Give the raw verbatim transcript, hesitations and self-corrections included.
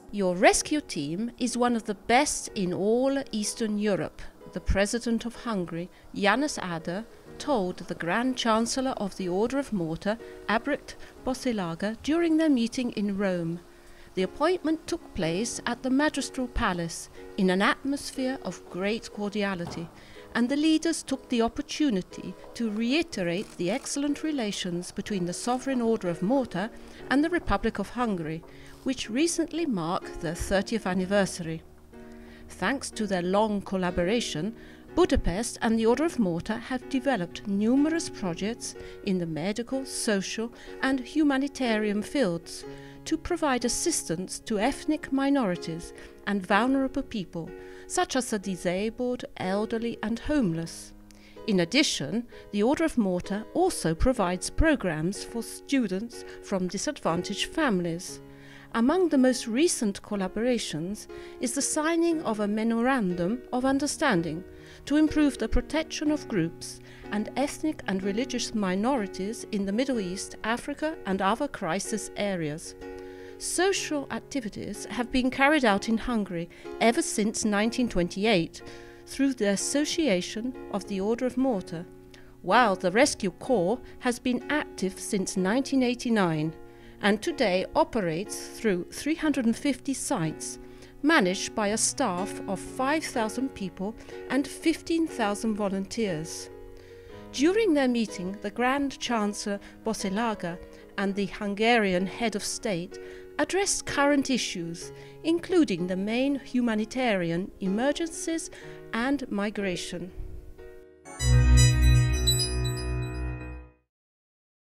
Your rescue team is one of the best in all Eastern Europe, the President of Hungary, János Áder, told the Grand Chancellor of the Order of Malta, Albrecht Bosilaga, during their meeting in Rome. The appointment took place at the Magistral Palace in an atmosphere of great cordiality, and the leaders took the opportunity to reiterate the excellent relations between the Sovereign Order of Malta and the Republic of Hungary, which recently marked their thirtieth anniversary. Thanks to their long collaboration, Budapest and the Order of Malta have developed numerous projects in the medical, social and humanitarian fields to provide assistance to ethnic minorities and vulnerable people, such as the disabled, elderly and homeless. In addition, the Order of Malta also provides programs for students from disadvantaged families. Among the most recent collaborations is the signing of a Memorandum of Understanding to improve the protection of groups and ethnic and religious minorities in the Middle East, Africa and other crisis areas. Social activities have been carried out in Hungary ever since nineteen twenty-eight through the Association of the Order of Malta, while the Rescue Corps has been active since nineteen eighty-nine and today operates through three hundred fifty sites, managed by a staff of five thousand people and fifteen thousand volunteers. During their meeting, the Grand Chancellor Bosilaga and the Hungarian Head of State addressed current issues, including the main humanitarian emergencies and migration.